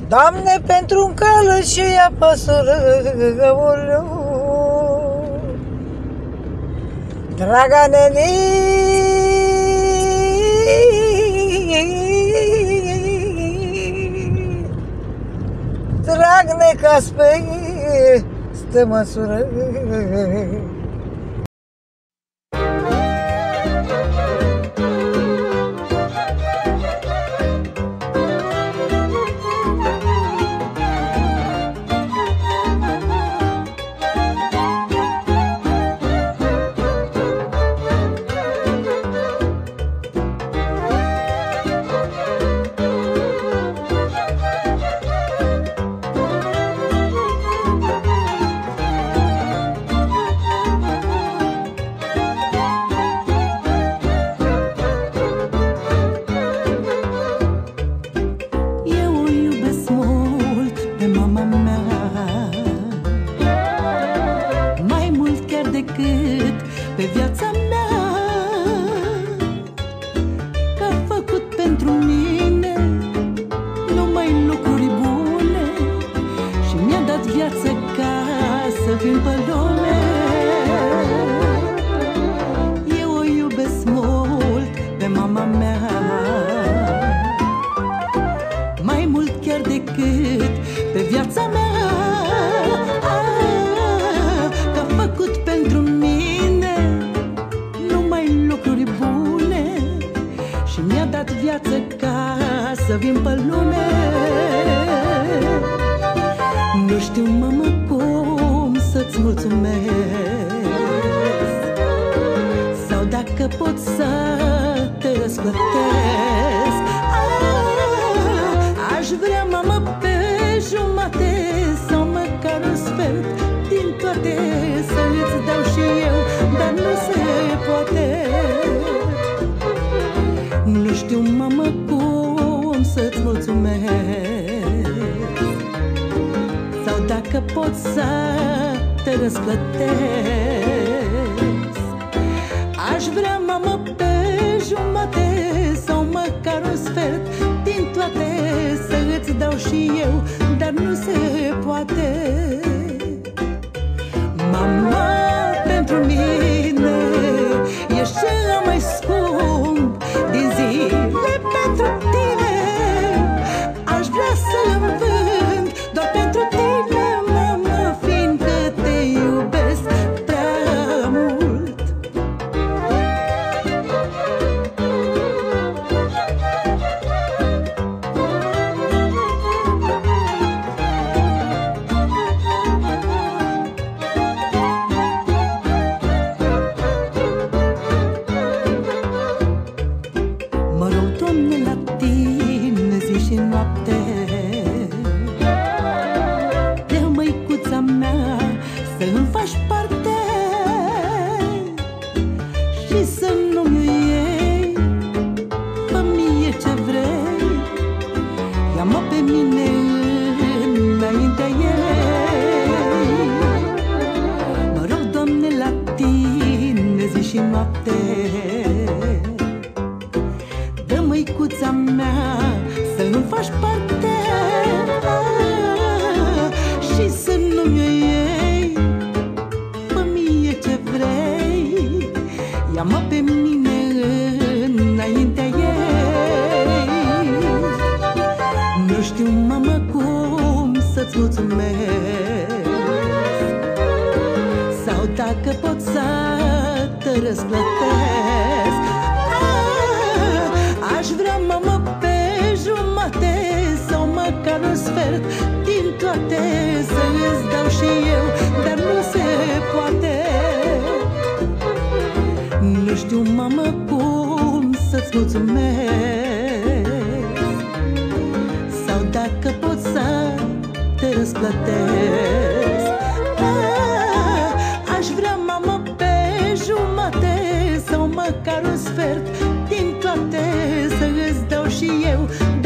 Doamne, pentru un cală și ea păsără, draga neni, drag necas pe măsură. Pe viața mea, că a făcut pentru mine numai lucruri bune și mi-a dat viață ca să vin pe lume. Eu o iubesc mult pe mama mea, mai mult chiar decât pe viața mea. Că a făcut pentru mine numai lucruri bune și mi-a dat viață ca să vin pe lume. Nu știu, mamă, cum să-ți mulțumesc sau dacă pot să te răsplătesc. Aș vrea, mamă, pe jumate sau măcar un sfert din toate să-ți dau și eu, dar nu se poate. Nu știu, mamă, cum să-ți mulțumesc sau dacă pot să te răsplătesc. Aș vrea, mamă, pe jumate sau măcar un sfert din toate să-ți dau și eu, dar nu se poate. Mama, pentru mine ești cel mai scump din zile. Pentru tine aș vrea să-l vând doar pentru tine, mama, fiindcă te iubesc prea mult. Mă rog, Doamne, la tine zi și noapte, de măicuța mea să-mi faci parte și să nu-mi iei pe mie ce vrei. Ia-mă pe mine înaintea ei. Mă rog, Doamne, la tine zi și noapte, dă măicuța mea să-mi faci parte și să nu-mi iei pe mie ce vrei. Ia-mă pe mine înaintea ei. Nu știu, mamă, cum să-ți mulțumesc sau dacă pot să te răsplătesc. Aș vrea, mamă, pe jumate sau măcar un sfert din toate să-ți dau și eu, dar nu se poate. Nu știu, mamă, cum să-ți mulțumesc sau dacă pot să te răsplătesc. Aș vrea, mamă, pe jumate sau măcar un sfert din toate să-ți dau și eu,